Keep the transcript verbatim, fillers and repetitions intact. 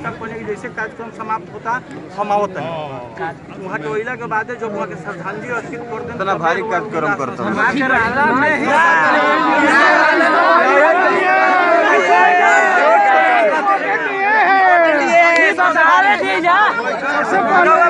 तक पहुँचे जैसे कार्यक्रम समाप्त होता हम आवत है वहाँ के ओइला के बाद जो वहाँ के श्रद्धांजलि अर्पित करते इतना भारी कार्यक्रम करता है।